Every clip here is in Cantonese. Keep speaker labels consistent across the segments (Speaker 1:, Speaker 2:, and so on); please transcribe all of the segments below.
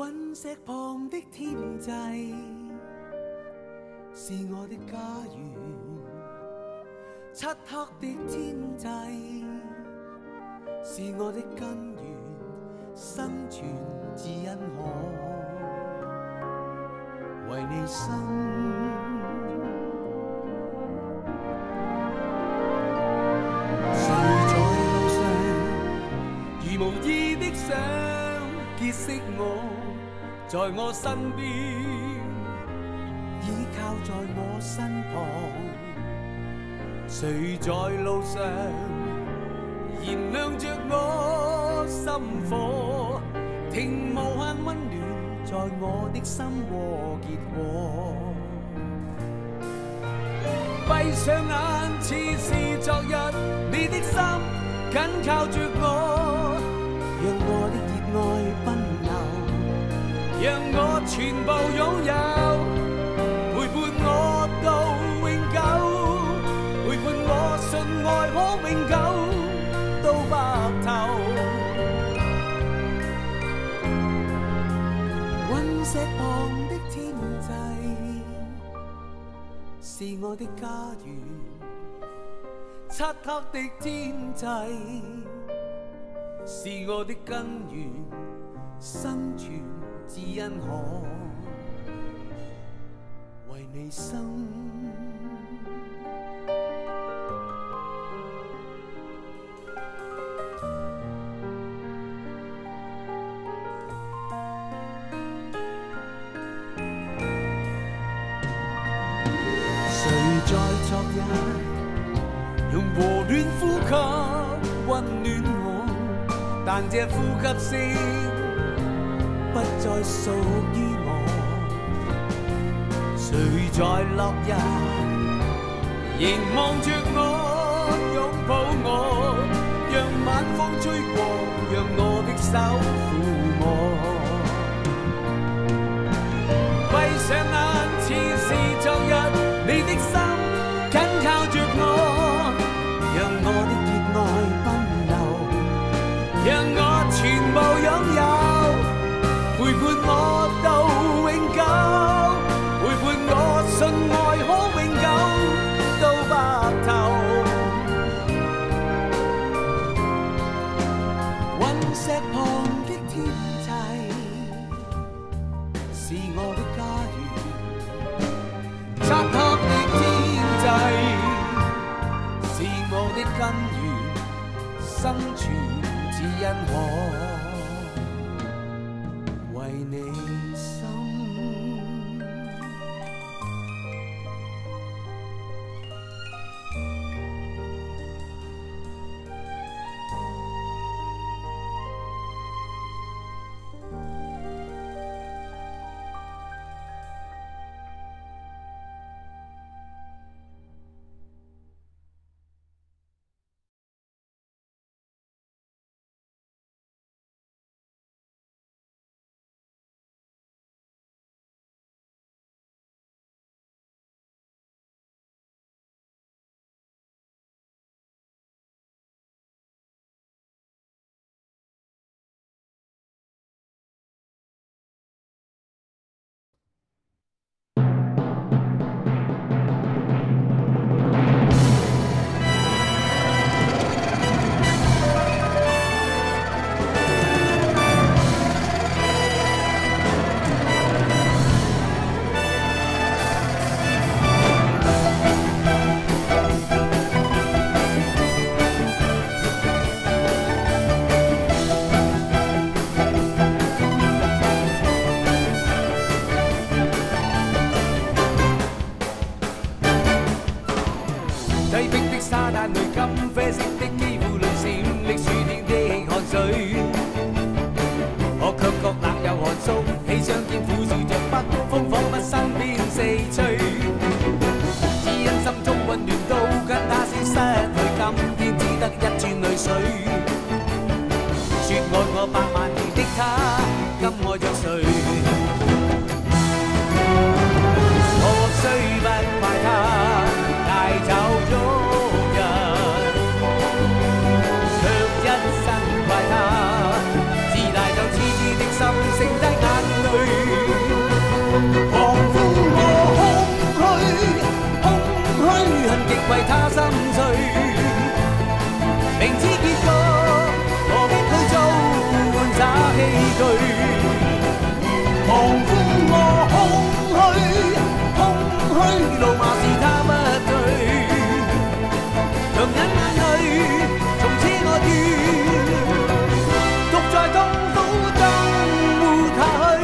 Speaker 1: 陨石旁的天际是我的家园，漆黑的天际是我的根源，生存只因可为你生。谁在路上如无意的想结识我，在我身边，倚靠在我身旁。谁在路上燃亮着我心火，听无限温暖在我的心窝结果。闭上眼似是昨日，你的心紧靠着我，让我的热爱奔流，让我全部拥有，陪伴我到永久，陪伴我信爱可永久到白頭。隕石旁的天際是我的家園，漆黑的天際是我的根源，生存只因可為你生。在昨日，用和暖呼吸溫暖我，但這呼吸聲不再屬於我。誰在落日，凝望着我，擁抱我，讓晚風吹過，讓我的手撫摸。閉上眼，似是昨日，你的心緊靠着我，讓我的熱愛奔流，讓我全部擁有，陪伴我到永久，陪伴我信愛可永久到白頭。隕石旁的天際是我的家園，漆黑的天是我的根源，生存只因可為你生。剩低眼為他心碎。明知結局，何必去做玩耍器具？狂歡和空虛，空虛怒罵是他不對，強忍眼淚，從此我願獨在痛苦中活下去。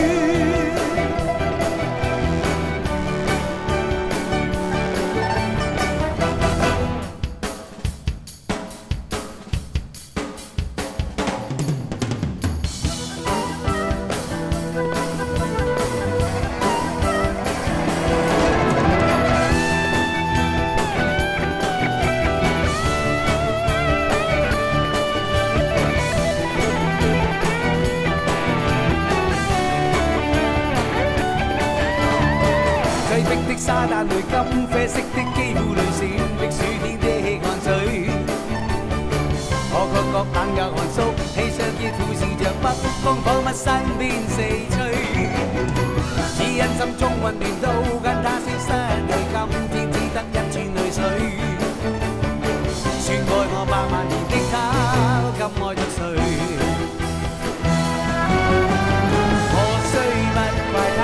Speaker 1: 沙灘裏金啡色的肌膚裏閃迫暑天的汗水，我卻覺冷卻寒肅，氣上熱呼嘯着北風，彷彿身邊四吹，只因心中混亂到跟他消失去，今天只得一串淚水，算愛我百萬年的他，今愛着誰？我雖不怪他。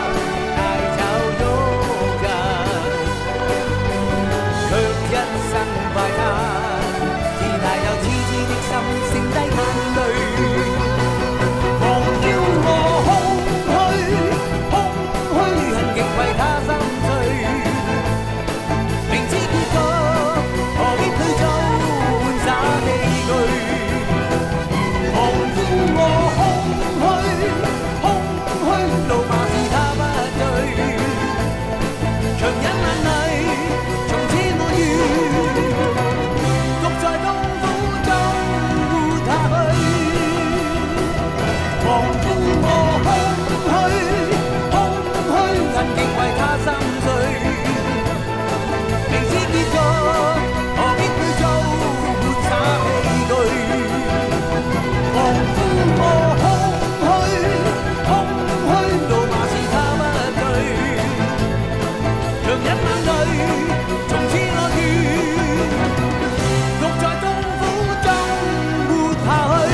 Speaker 1: 怪他，自大又痴痴的心，剩低眼淚。狂叫我空虛，空虛恨極為他心碎。明知結局，何必去做玩耍器具？狂呼我空虛，空虛怒罵是他不對，強忍眼淚，從此我願。在痛苦中活下去，狂歡和空虛，空虛恨極為他心碎。明知結局，何必去做玩耍器具？狂歡和空虛，空虛怒罵是他不對，強忍眼淚，從此我願。在痛苦中活下去。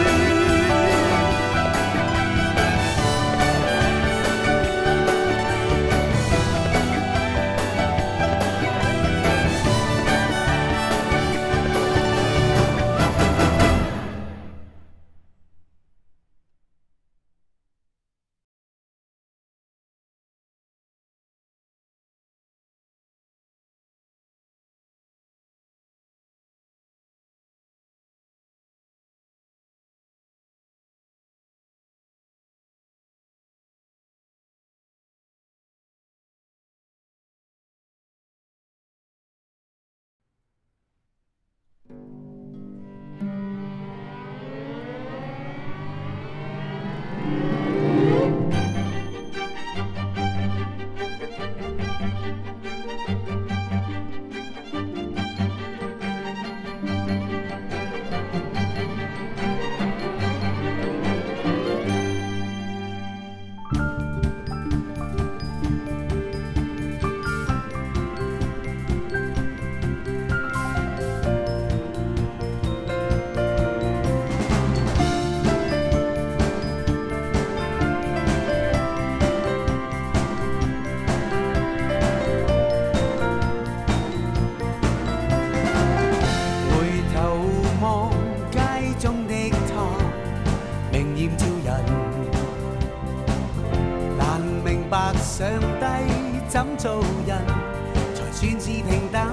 Speaker 1: 上帝怎做人才算是平等？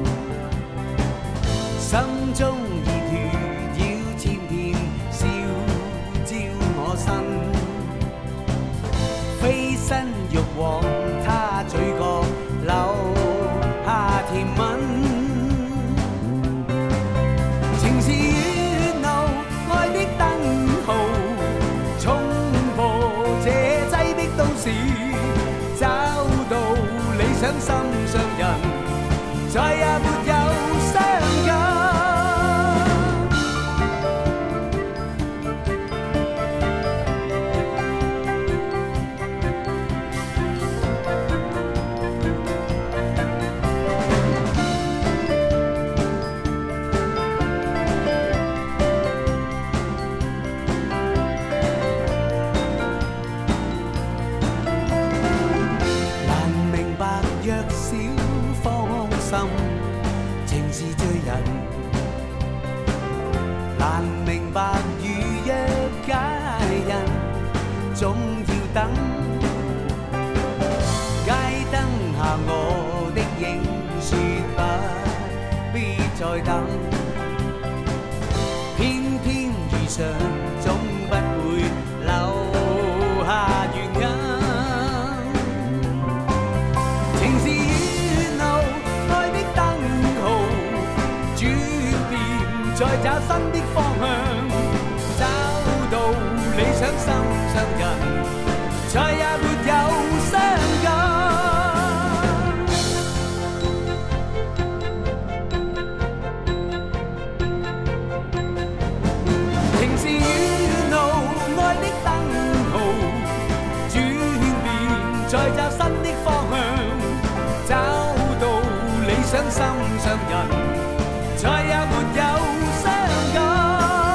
Speaker 1: 心中熱血要千遍燒焦我身，飛身欲往他嘴角留下甜吻，情是遠路愛的燈號，衝破這擠迫都市。找到理想心上人，再也沒有相近。 總要等。街燈下我的影說不必再等，偏偏遇上總不會留下原因。情是遠路愛的燈號，轉變再找新的方向，找到理想心上人，再也沒有傷感。情是遠路愛的燈號，轉變再找新的方向，找到理想心上人，再也沒有傷感。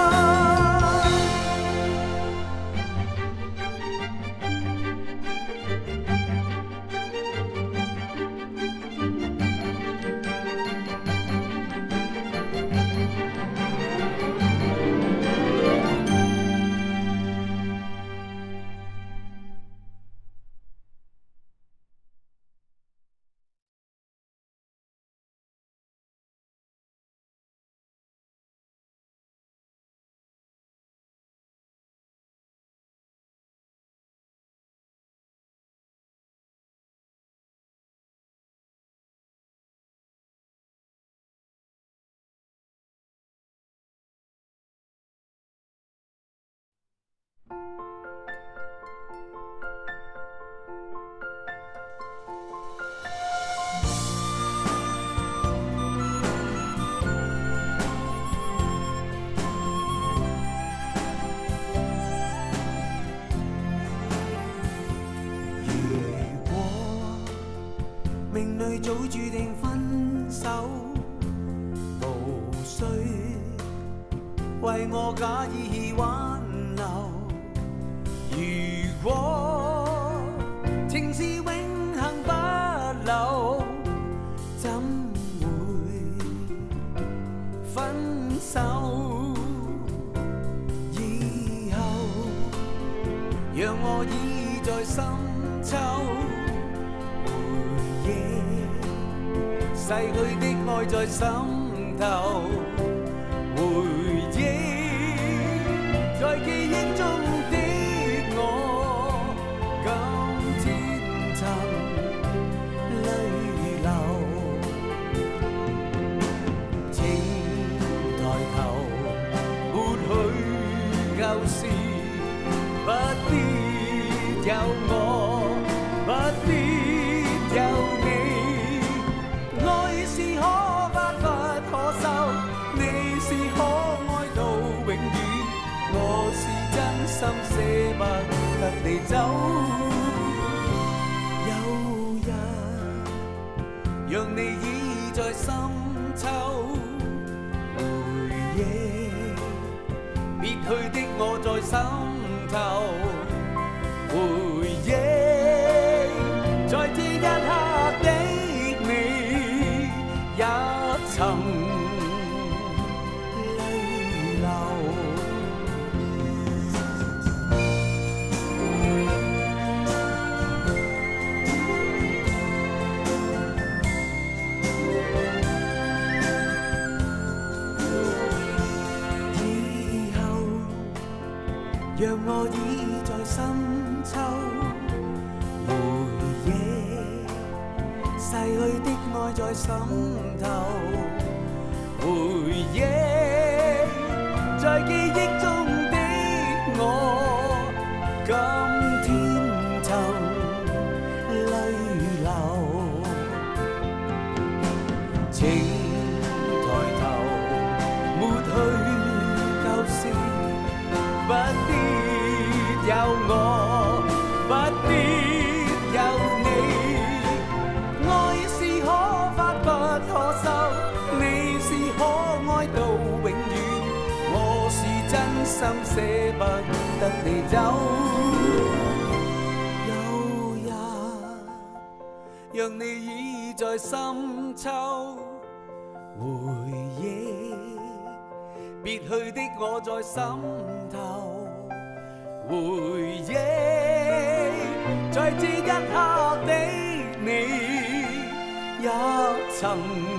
Speaker 1: 命裏早注定分手，無需為我假意挽留。如果情是永恆不留，怎會分手？以後讓我倚在深秋。逝去的愛在心頭，回憶在記憶中的我，今天曾淚流。請抬頭，抹去舊事，不必有我，不必有你。愛是可發不可收，你是可愛到永遠，我是真心捨不得你走。有日讓你倚在深秋，回憶別去的我在心頭，回憶在這一刻的也曾淚流。以後讓我倚在深秋，回憶逝去的愛在心頭，回憶在記憶中的我，今天曾淚流。請抬頭，抹去舊事，不必有我，不必有你。愛是可發不可收，你是可愛到永遠，我是真心捨不得你走。有日讓你倚在深秋，回憶別去的我在心頭，回憶在这一刻的你，也曾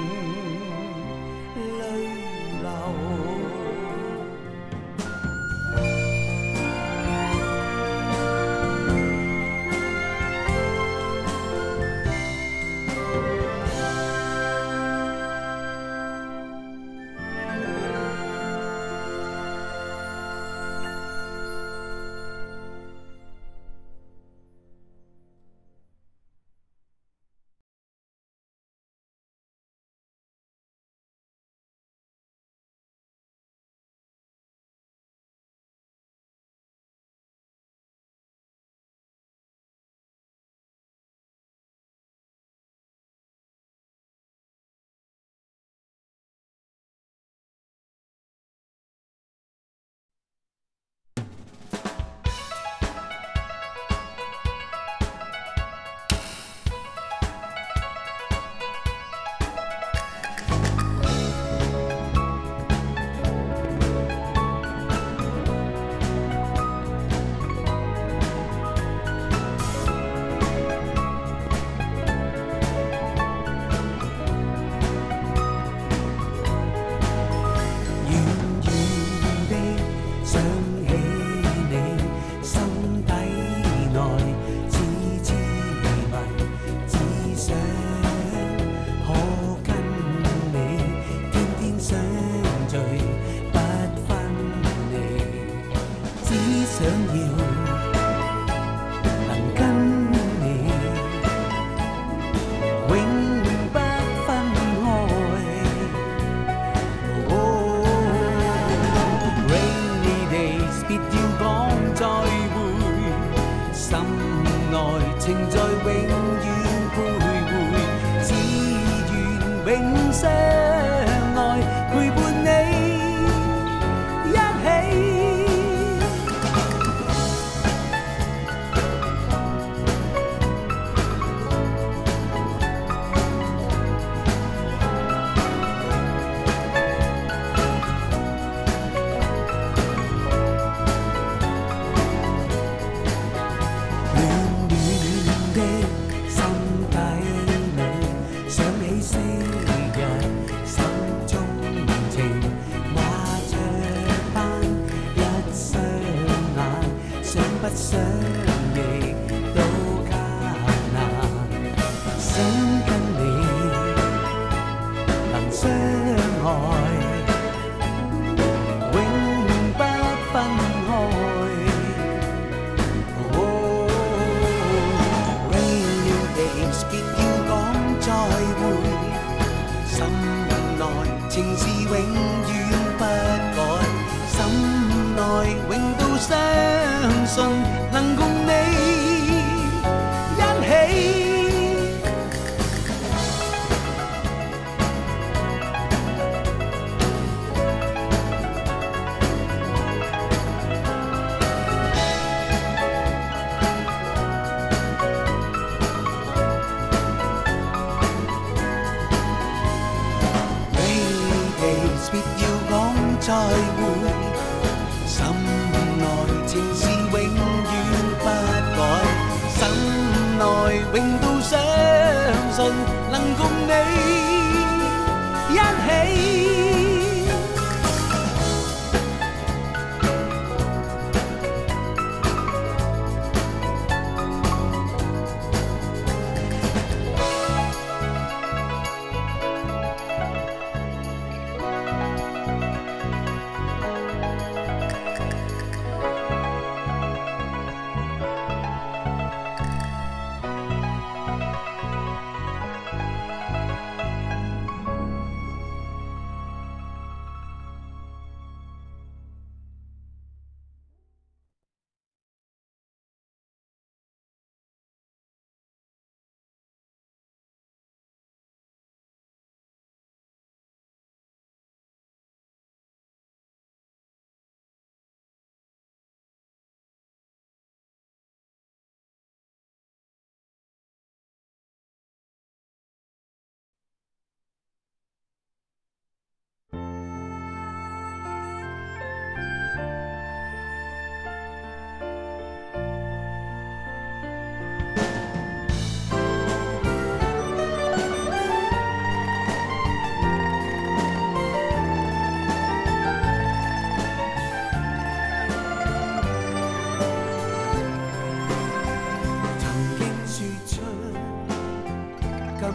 Speaker 1: 泪流。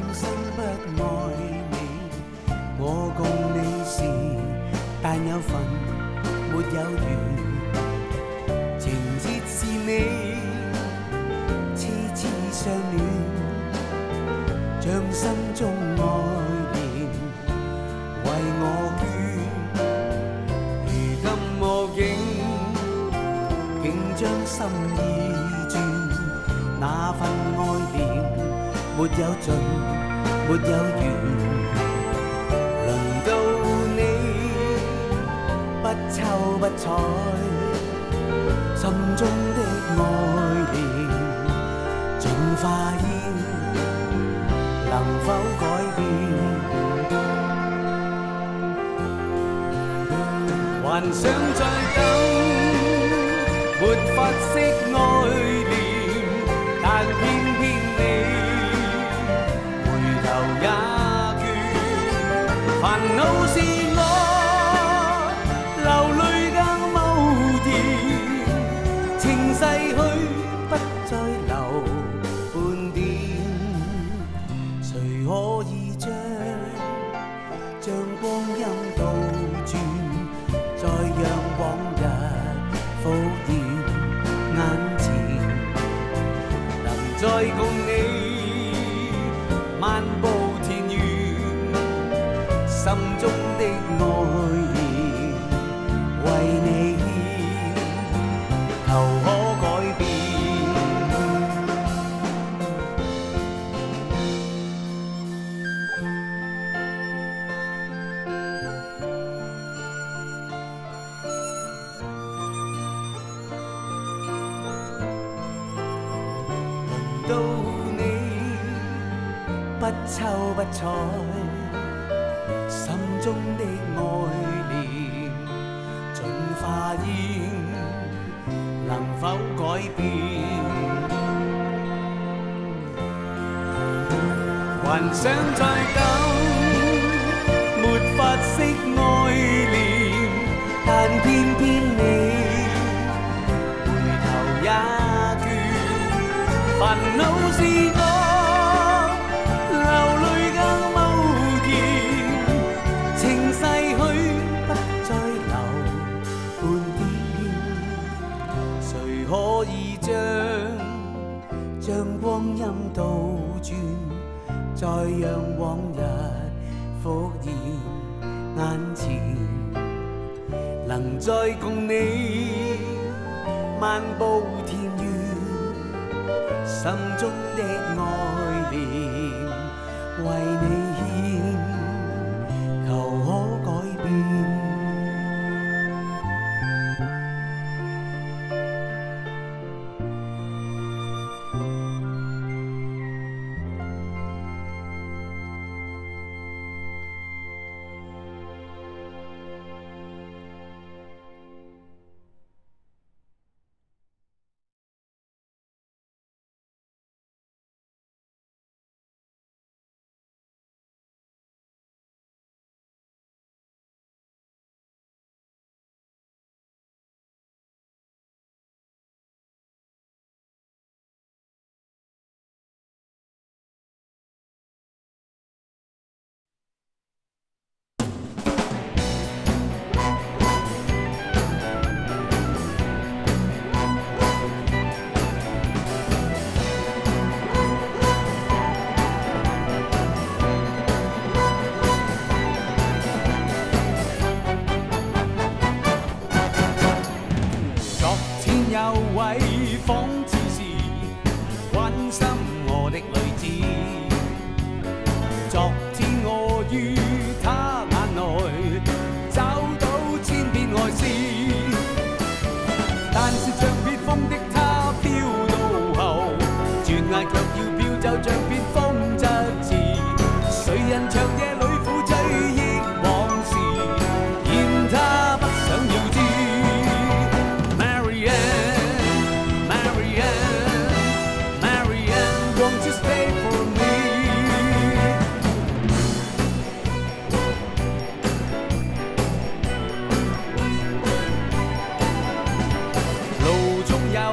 Speaker 1: 生不愛你，我共你是但有份沒有緣，情節是你痴痴相戀，將心中愛念為我捐。如今我竟將心意轉，那份愛念沒有盡，沒有完。輪到你不瞅不睬，心中的愛念盡化煙，能否改變？還想再等，沒法釋愛念，但偏偏你回頭也倦。煩惱是我流淚更無言，情逝去不再留半點。誰可以將光陰倒轉，再讓往日復現眼前，能再共你漫步田園，心中的愛念為你求可改變。輪到你不瞅不睬，心中的愛念盡化煙，能否改變？還想再等，沒法釋愛念，但偏偏你回頭也倦。煩惱是我流淚更無言，情逝去不再留半點。誰可以將光陰倒轉，再讓往日復現眼前，能再共你漫步田園，心中的愛念為你獻，求可改變。有位仿似是關心我的女子，昨天我於她眼內找到千遍愛思，但是像別風的她飄到後，轉眼卻要飄走像別風質字。誰人長夜裏苦追憶往事，嫌她不想要知。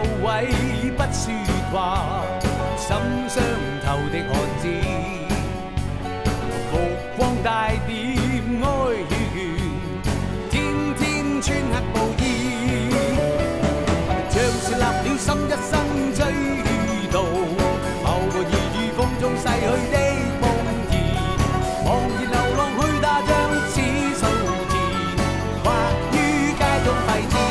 Speaker 1: 不說話，心傷透的漢子， 心一生追悼，某個異域風中逝去的夢兒，茫然流浪去打仗似數字，或於街中廢紙。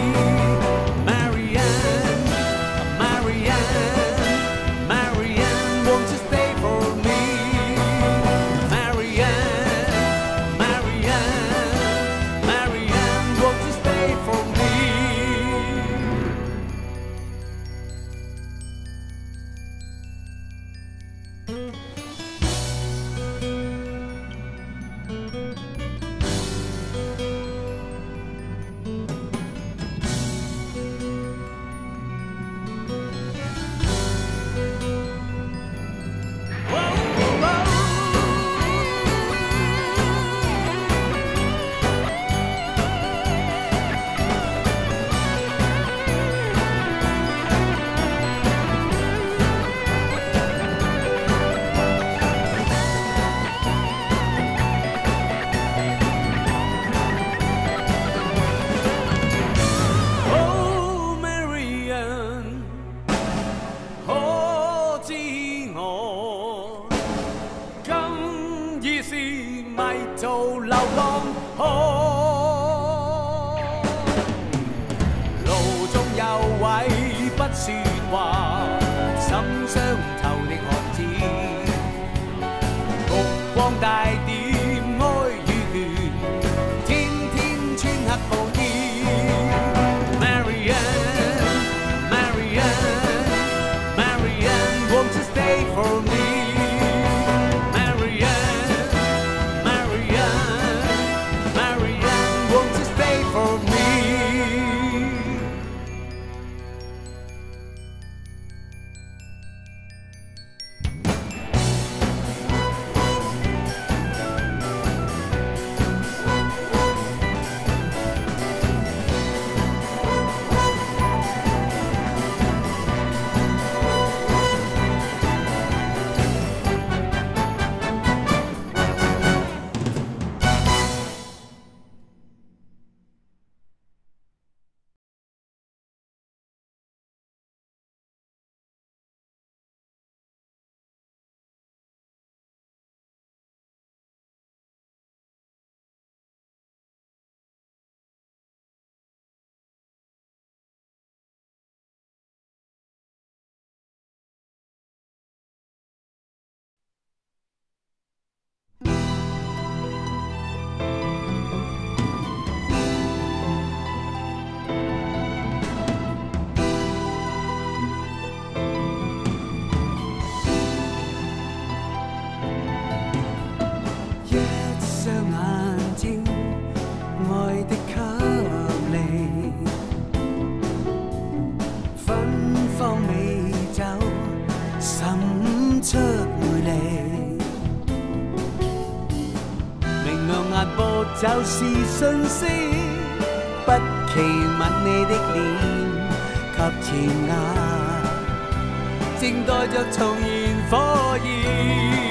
Speaker 2: 就是訊息，不期吻你的臉及前額，正待着重燃火焰。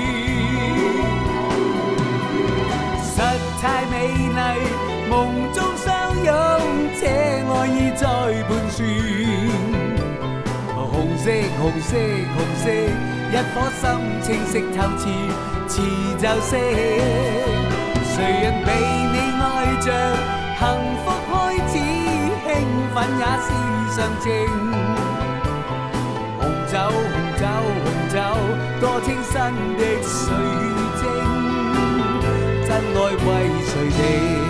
Speaker 2: 實太美麗，夢中相擁，這愛意在盤旋。紅色，紅色，紅色，一顆心清晰透徹，似就色。誰人被你愛着，幸福開始，興奮也是常情。紅酒，紅酒，紅酒，多清新的水晶，真愛為誰定？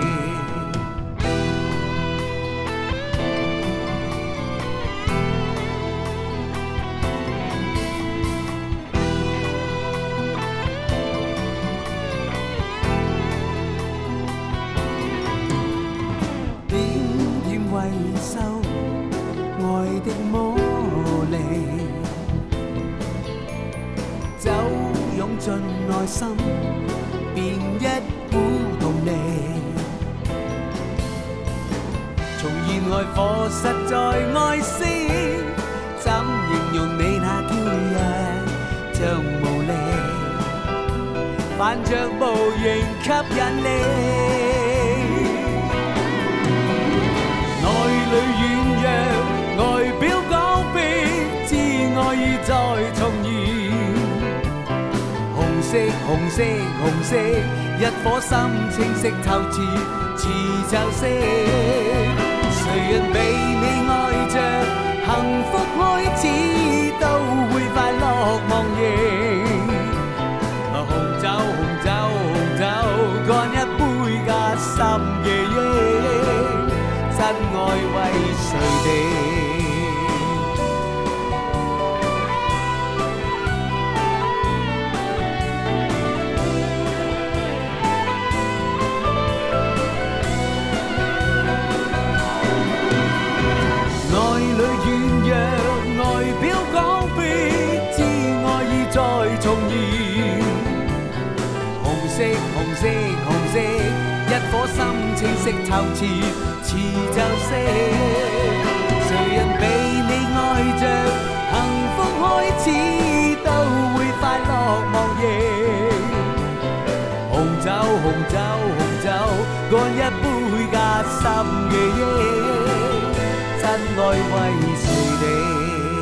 Speaker 2: 的魔力，酒湧進內心，變一股動力。從現來課實在愛惜，怎形容你那嬌弱像無力，泛着無形吸引力，內裏軟弱。外表紅色紅色，一顆心清晰透徹，遲就識。誰人被你愛着，幸福開始都會快樂忘形。紅酒紅酒紅酒，乾一杯加深記憶，真愛為誰定？紅色紅色，一顆心清晰透徹，遲就識。誰人被你愛着，幸福開始都會快樂忘形。紅酒紅酒紅酒，乾一杯加深記憶，真愛為誰定？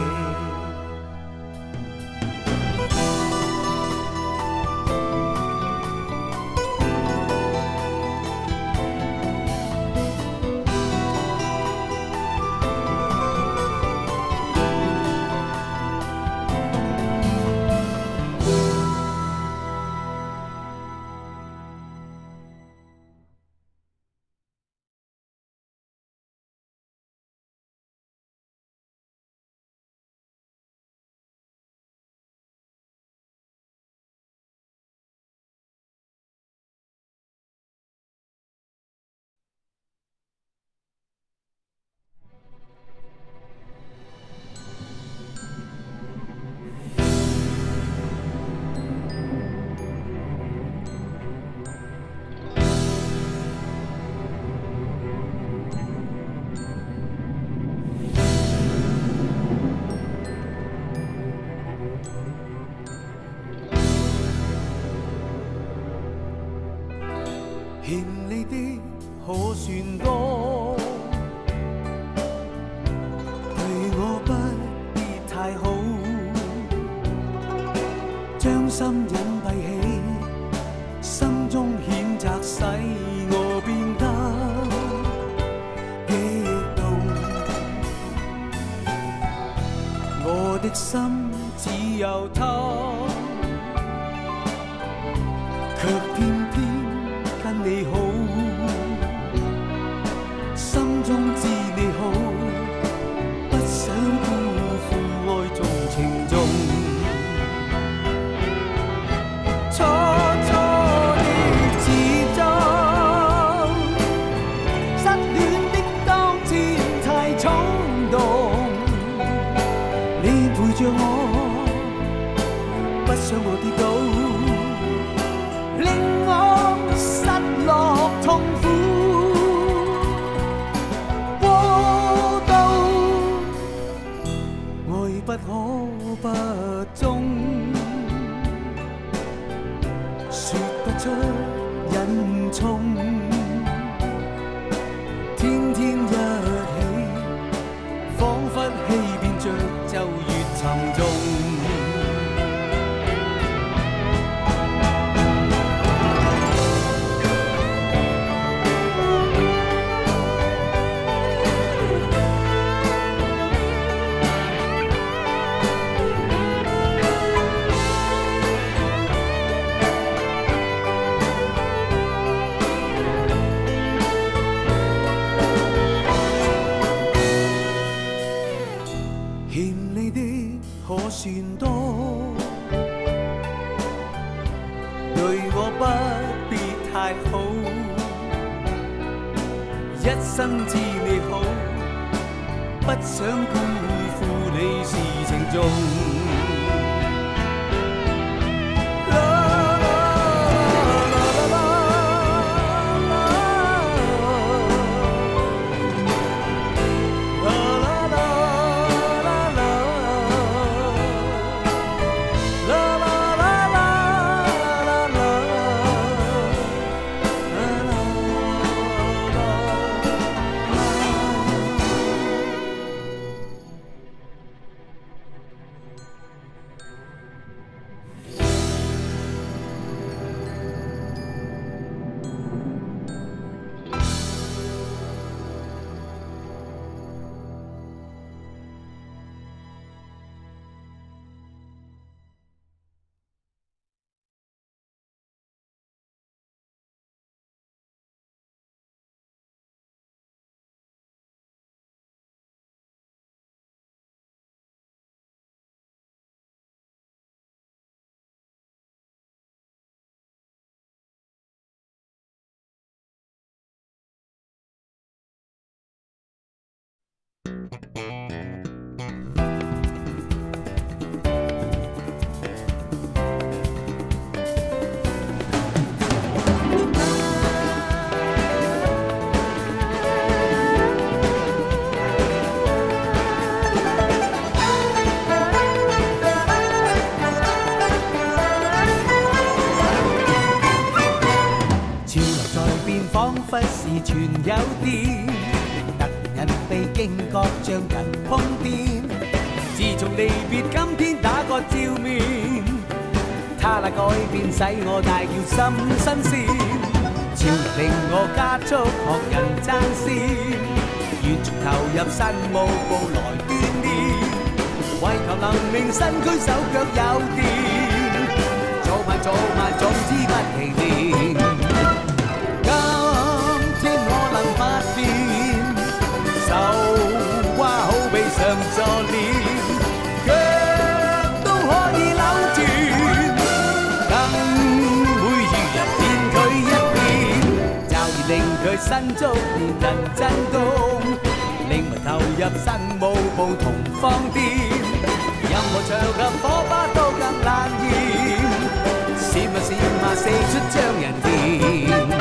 Speaker 2: 欠你的可算多，對我不必太好，將心隱蔽起，心中譴責使我變得激動。我的心只有他，卻偏偏跟你好，心中知你好，不想辜負愛重情重。初初的接觸，失戀的當天太衝動，你陪着我，不想我跌倒，令我失落痛苦，過度愛不可不忠，說不出隱衷，天天一起，彷彿欺騙着就越沉重。欠你的可算多，對我不必太好，一生知你好，不想辜負你是情重。 全有電，突然被驚覺像人瘋癲。自從離別，今天打個照面，他那改變使我大叫心新鮮，潮令我加速學人爭先，完全投入新舞步來鍛鍊，為求能令身軀手腳有電，做慢總之不停練。今天我能發現，手瓜好比上座鏈，腳都可以扭轉，更會如人騙佢一遍，驟然令佢身觸連人震動，令迷投入新舞步同放電，任何場合火花都更冷豔，閃啊四出將人電。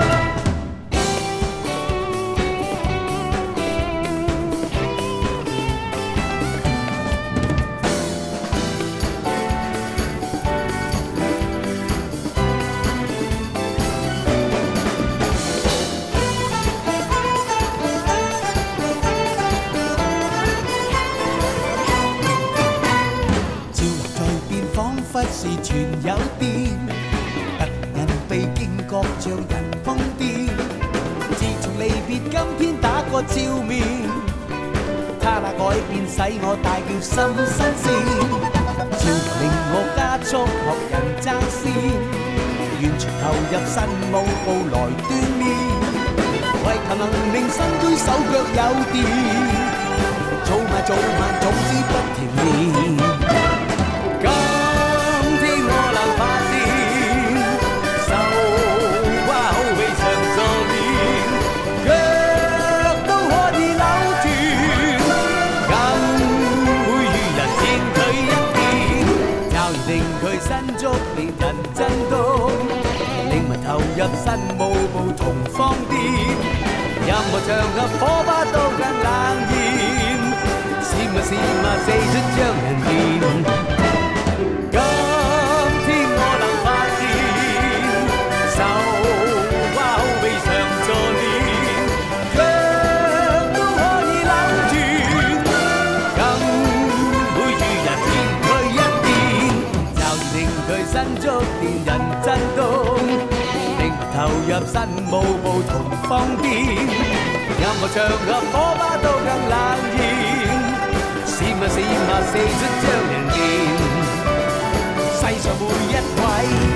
Speaker 2: 忽是全有電，突然被驚覺像人瘋癲。自從離別，今天打個照面，他那改變使我大叫心新鮮，潮令我加速學人爭先，完全投入新舞步來鍛鍊，為求能令身軀手腳有電，做慢總之不停練。身觸連人震動，令迷投入新舞步同放電，任何場合火花都更冷豔，閃啊四出將人電。今天我能發現，手瓜好比上座鏈，腳都可以扭轉，更會如人騙佢一遍，令佢身觸連人震動，令投入新舞步同放電，任何場合火花都更冷豔，閃啊四出將人電。世上每一位